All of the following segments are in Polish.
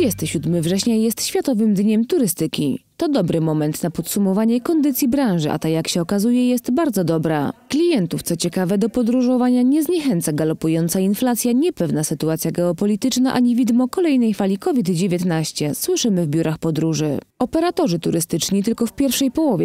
27 września jest Światowym Dniem Turystyki. To dobry moment na podsumowanie kondycji branży, a ta, jak się okazuje, jest bardzo dobra. Klientów, co ciekawe, do podróżowania nie zniechęca galopująca inflacja, niepewna sytuacja geopolityczna ani widmo kolejnej fali COVID-19. Słyszymy w biurach podróży. Operatorzy turystyczni tylko w pierwszej połowie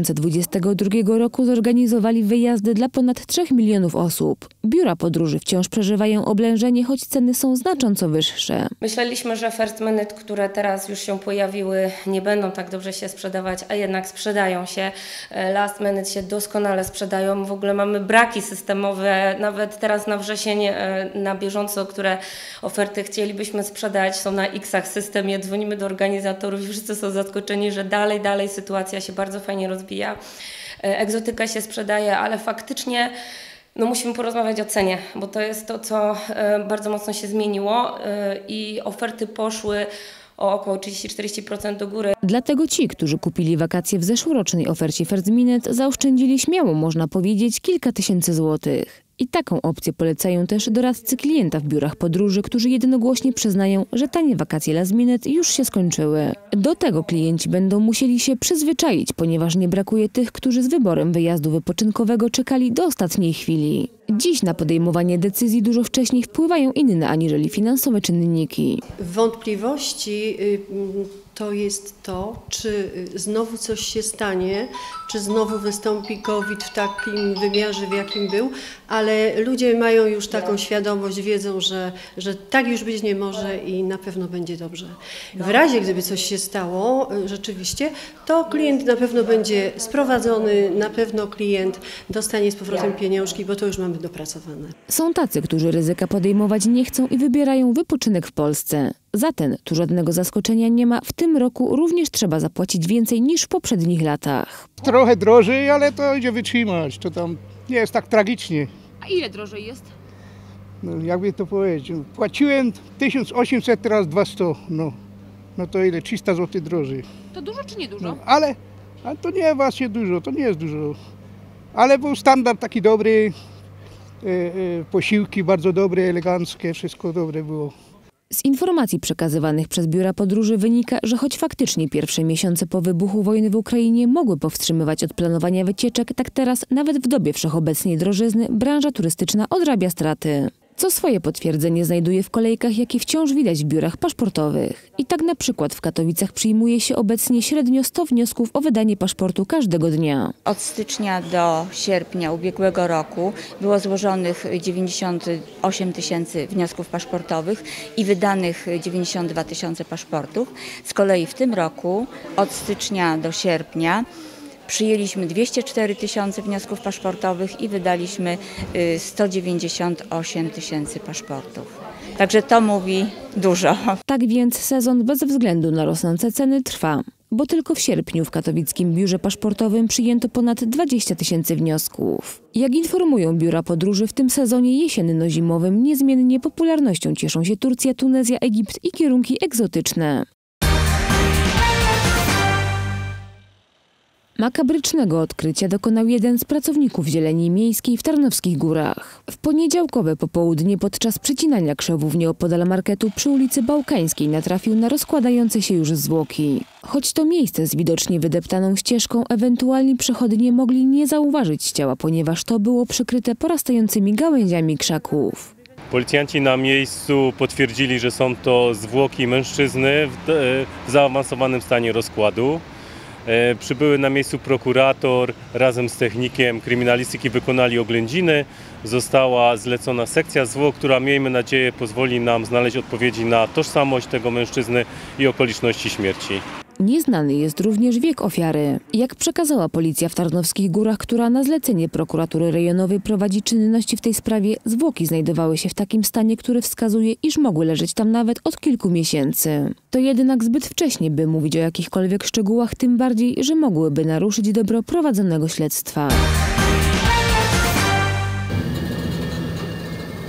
2022 roku zorganizowali wyjazdy dla ponad 3 milionów osób. Biura podróży wciąż przeżywają oblężenie, choć ceny są znacząco wyższe. Myśleliśmy, że first minute, które teraz już się pojawiły, nie będą tak dobrze się sprzedawać, a jednak sprzedają się. Last minute się doskonale sprzedają. W ogóle mamy braki systemowe, nawet teraz na wrzesień, na bieżąco, które oferty chcielibyśmy sprzedać, są na X-ach systemie, dzwonimy do organizatorów i wszyscy są zaskoczeni, że dalej sytuacja się bardzo fajnie rozwija. Egzotyka się sprzedaje, ale faktycznie musimy porozmawiać o cenie, bo to jest to, co bardzo mocno się zmieniło i oferty poszły o około 30-40% do góry. Dlatego ci, którzy kupili wakacje w zeszłorocznej ofercie First Minute, zaoszczędzili śmiało, można powiedzieć, kilka tysięcy złotych. I taką opcję polecają też doradcy klienta w biurach podróży, którzy jednogłośnie przyznają, że tanie wakacje last minute już się skończyły. Do tego klienci będą musieli się przyzwyczaić, ponieważ nie brakuje tych, którzy z wyborem wyjazdu wypoczynkowego czekali do ostatniej chwili. Dziś na podejmowanie decyzji dużo wcześniej wpływają inne aniżeli finansowe czynniki. Wątpliwości to jest to, czy znowu coś się stanie, czy znowu wystąpi COVID w takim wymiarze, w jakim był, ale ludzie mają już taką świadomość, wiedzą, że tak już być nie może i na pewno będzie dobrze. W razie, gdyby coś się stało rzeczywiście, to klient na pewno będzie sprowadzony, na pewno klient dostanie z powrotem pieniążki, bo to już mamy dopracowane. Są tacy, którzy ryzyka podejmować nie chcą i wybierają wypoczynek w Polsce. Za ten tu żadnego zaskoczenia nie ma. W tym roku również trzeba zapłacić więcej niż w poprzednich latach. Trochę drożej, ale to idzie wytrzymać. To tam nie jest tak tragicznie. A ile drożej jest? Jakby to powiedzieć. Płaciłem 1800, teraz 200. No to ile? 300 zł drożej. To dużo czy nie dużo? Ale to nie właśnie dużo, to nie jest dużo. Ale był standard taki dobry, posiłki bardzo dobre, eleganckie, wszystko dobre było. Z informacji przekazywanych przez biura podróży wynika, że choć faktycznie pierwsze miesiące po wybuchu wojny w Ukrainie mogły powstrzymywać od planowania wycieczek, tak teraz, nawet w dobie wszechobecnej drożyzny, branża turystyczna odrabia straty. Co swoje potwierdzenie znajduje w kolejkach, jakie wciąż widać w biurach paszportowych. I tak na przykład w Katowicach przyjmuje się obecnie średnio 100 wniosków o wydanie paszportu każdego dnia. Od stycznia do sierpnia ubiegłego roku było złożonych 98 tysięcy wniosków paszportowych i wydanych 92 tysiące paszportów. Z kolei w tym roku od stycznia do sierpnia przyjęliśmy 204 tysiące wniosków paszportowych i wydaliśmy 198 tysięcy paszportów. Także to mówi dużo. Tak więc sezon bez względu na rosnące ceny trwa, bo tylko w sierpniu w katowickim biurze paszportowym przyjęto ponad 20 tysięcy wniosków. Jak informują biura podróży, w tym sezonie jesienno-zimowym niezmiennie popularnością cieszą się Turcja, Tunezja, Egipt i kierunki egzotyczne. Makabrycznego odkrycia dokonał jeden z pracowników zieleni miejskiej w Tarnowskich Górach. W poniedziałkowe popołudnie podczas przecinania krzewów nieopodal marketu przy ulicy Bałkańskiej natrafił na rozkładające się już zwłoki. Choć to miejsce z widocznie wydeptaną ścieżką, ewentualni przechodnie mogli nie zauważyć ciała, ponieważ to było przykryte porastającymi gałęziami krzaków. Policjanci na miejscu potwierdzili, że są to zwłoki mężczyzny w zaawansowanym stanie rozkładu. Przybyły na miejscu prokurator razem z technikiem kryminalistyki, wykonali oględziny. Została zlecona sekcja zwłok, która, miejmy nadzieję, pozwoli nam znaleźć odpowiedzi na tożsamość tego mężczyzny i okoliczności śmierci. Nieznany jest również wiek ofiary. Jak przekazała policja w Tarnowskich Górach, która na zlecenie prokuratury rejonowej prowadzi czynności w tej sprawie, zwłoki znajdowały się w takim stanie, który wskazuje, iż mogły leżeć tam nawet od kilku miesięcy. To jednak zbyt wcześnie, by mówić o jakichkolwiek szczegółach, tym bardziej, że mogłyby naruszyć dobro prowadzonego śledztwa.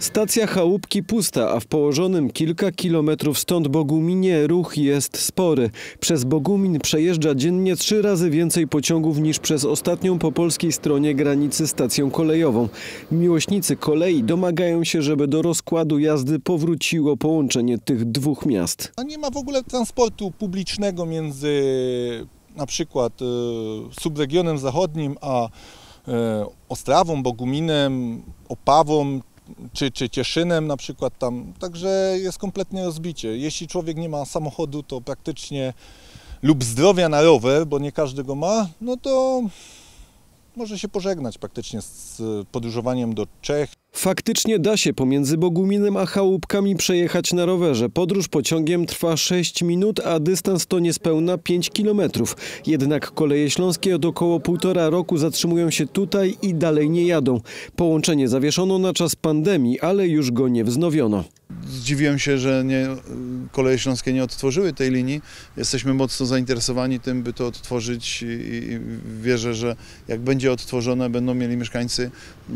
Stacja Chałupki pusta, a w położonym kilka kilometrów stąd Boguminie ruch jest spory. Przez Bogumin przejeżdża dziennie 3 razy więcej pociągów niż przez ostatnią po polskiej stronie granicy stacją kolejową. Miłośnicy kolei domagają się, żeby do rozkładu jazdy powróciło połączenie tych dwóch miast. Nie ma w ogóle transportu publicznego między na przykład subregionem zachodnim a Ostrawą, Boguminem, Opawą czy Cieszynem na przykład tam. Także jest kompletnie rozbicie. Jeśli człowiek nie ma samochodu, to praktycznie lub zdrowia na rower, bo nie każdy go ma, no to może się pożegnać praktycznie z podróżowaniem do Czech. Faktycznie da się pomiędzy Boguminem a Chałupkami przejechać na rowerze. Podróż pociągiem trwa 6 minut, a dystans to niespełna 5 kilometrów. Jednak koleje śląskie od około 1,5 roku zatrzymują się tutaj i dalej nie jadą. Połączenie zawieszono na czas pandemii, ale już go nie wznowiono. Zdziwiłem się, że koleje śląskie nie odtworzyły tej linii. Jesteśmy mocno zainteresowani tym, by to odtworzyć i wierzę, że jak będzie odtworzone, będą mieli mieszkańcy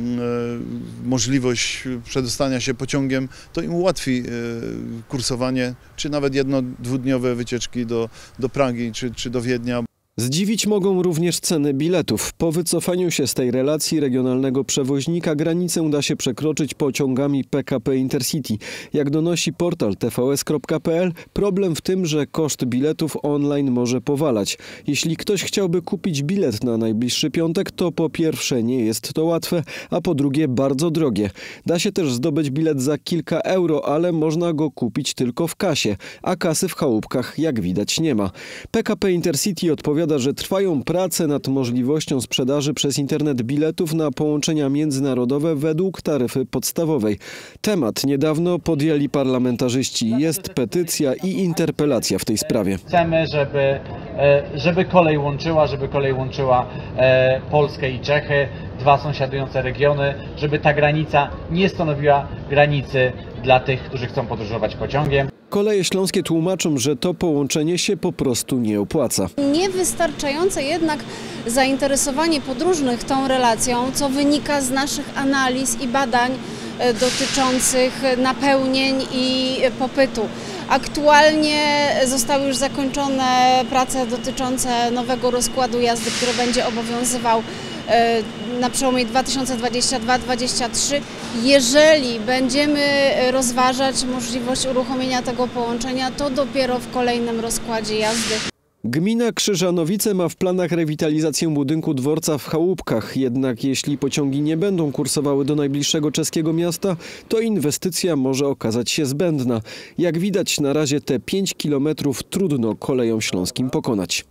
możliwość przedostania się pociągiem, to im ułatwi kursowanie, czy nawet 1-2-dniowe wycieczki do Pragi czy do Wiednia. Zdziwić mogą również ceny biletów. Po wycofaniu się z tej relacji regionalnego przewoźnika granicę da się przekroczyć pociągami PKP Intercity. Jak donosi portal tvs.pl, problem w tym, że koszt biletów online może powalać. Jeśli ktoś chciałby kupić bilet na najbliższy piątek, to po pierwsze nie jest to łatwe, a po drugie bardzo drogie. Da się też zdobyć bilet za kilka euro, ale można go kupić tylko w kasie, a kasy w Chałupkach jak widać nie ma. PKP Intercity odpowiada, że trwają prace nad możliwością sprzedaży przez internet biletów na połączenia międzynarodowe według taryfy podstawowej. Temat niedawno podjęli parlamentarzyści. Jest petycja i interpelacja w tej sprawie. Chcemy, żeby kolej łączyła Polskę i Czechy, 2 sąsiadujące regiony, żeby ta granica nie stanowiła granicy dla tych, którzy chcą podróżować pociągiem. Koleje śląskie tłumaczą, że to połączenie się po prostu nie opłaca. Niewystarczające jednak zainteresowanie podróżnych tą relacją, co wynika z naszych analiz i badań dotyczących napełnień i popytu. Aktualnie zostały już zakończone prace dotyczące nowego rozkładu jazdy, który będzie obowiązywał na przełomie 2022-2023. Jeżeli będziemy rozważać możliwość uruchomienia tego połączenia, to dopiero w kolejnym rozkładzie jazdy. Gmina Krzyżanowice ma w planach rewitalizację budynku dworca w Chałupkach. Jednak jeśli pociągi nie będą kursowały do najbliższego czeskiego miasta, to inwestycja może okazać się zbędna. Jak widać, na razie te 5 kilometrów trudno kolejom śląskim pokonać.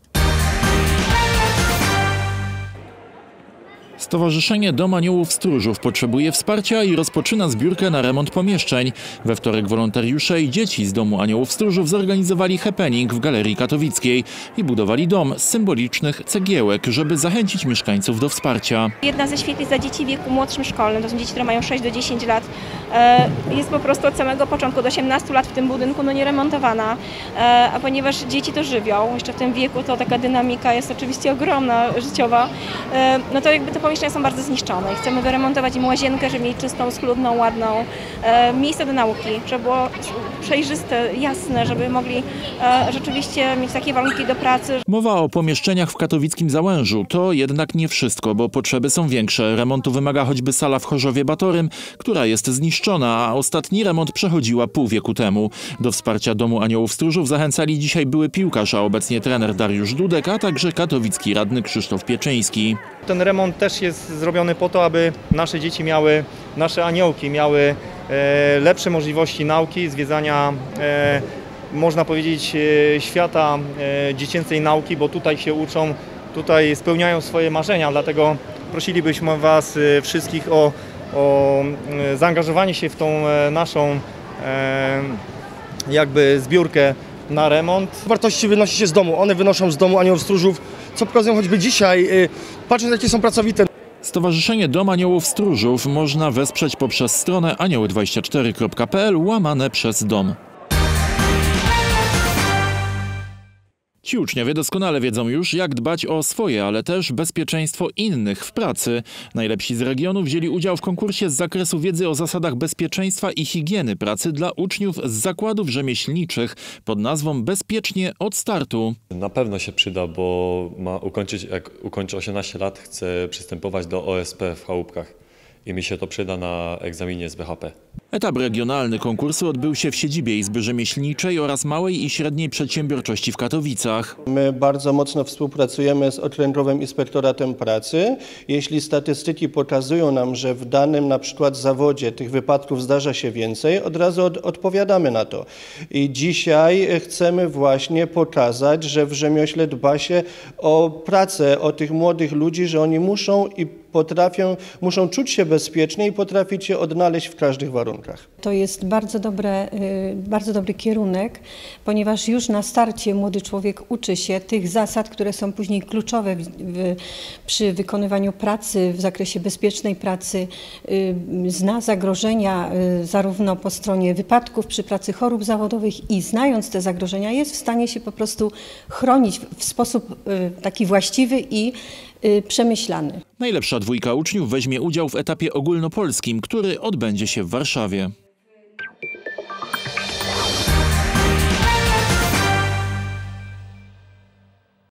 Stowarzyszenie Dom Aniołów Stróżów potrzebuje wsparcia i rozpoczyna zbiórkę na remont pomieszczeń. We wtorek wolontariusze i dzieci z Domu Aniołów Stróżów zorganizowali happening w Galerii Katowickiej i budowali dom z symbolicznych cegiełek, żeby zachęcić mieszkańców do wsparcia. Jedna ze świetlic dla dzieci w wieku młodszym szkolnym, to są dzieci, które mają 6 do 10 lat, jest po prostu od samego początku, do 18 lat w tym budynku nie remontowana, a ponieważ dzieci to żywią, jeszcze w tym wieku, to taka dynamika jest oczywiście ogromna, życiowa, no to jakby te pomieszczenia są bardzo zniszczone i chcemy wyremontować im łazienkę, żeby mieć czystą, schludną, ładną, miejsce do nauki, żeby było przejrzyste, jasne, żeby mogli rzeczywiście mieć takie warunki do pracy. Mowa o pomieszczeniach w katowickim Załężu. To jednak nie wszystko, bo potrzeby są większe. Remontu wymaga choćby sala w Chorzowie Batorym, która jest zniszczona, a ostatni remont przechodziła pół wieku temu. Do wsparcia Domu Aniołów Stróżów zachęcali dzisiaj były piłkarz, a obecnie trener Dariusz Dudek, a także katowicki radny Krzysztof Pieczyński. Ten remont też jest zrobiony po to, aby nasze dzieci miały, nasze aniołki miały lepsze możliwości nauki, zwiedzania, można powiedzieć, świata dziecięcej nauki, bo tutaj się uczą, tutaj spełniają swoje marzenia, dlatego prosilibyśmy Was wszystkich o zaangażowanie się w tą naszą jakby zbiórkę na remont. Wartości wynosi się z domu, one wynoszą z Domu Aniołów Stróżów, co pokazują choćby dzisiaj, patrząc jakie są pracowite. Stowarzyszenie Dom Aniołów Stróżów można wesprzeć poprzez stronę anioły24.pl / przez dom. Ci uczniowie doskonale wiedzą już, jak dbać o swoje, ale też bezpieczeństwo innych w pracy. Najlepsi z regionu wzięli udział w konkursie z zakresu wiedzy o zasadach bezpieczeństwa i higieny pracy dla uczniów z zakładów rzemieślniczych pod nazwą Bezpiecznie od startu. Na pewno się przyda, bo jak ukończy 18 lat, chce przystępować do OSP w chałupkach i mi się to przyda na egzaminie z BHP. Etap regionalny konkursu odbył się w siedzibie Izby Rzemieślniczej oraz Małej i Średniej Przedsiębiorczości w Katowicach. My bardzo mocno współpracujemy z Okręgowym Inspektoratem Pracy. Jeśli statystyki pokazują nam, że w danym na przykład zawodzie tych wypadków zdarza się więcej, od razu odpowiadamy na to. I dzisiaj chcemy właśnie pokazać, że w rzemiośle dba się o pracę, o tych młodych ludzi, że oni muszą czuć się bezpiecznie i potrafić się odnaleźć w każdych warunkach. To jest bardzo dobry kierunek, ponieważ już na starcie młody człowiek uczy się tych zasad, które są później kluczowe przy wykonywaniu pracy, w zakresie bezpiecznej pracy, zna zagrożenia zarówno po stronie wypadków przy pracy, chorób zawodowych i znając te zagrożenia jest w stanie się po prostu chronić w sposób taki właściwy i przemyślany. Najlepsza dwójka uczniów weźmie udział w etapie ogólnopolskim, który odbędzie się w Warszawie.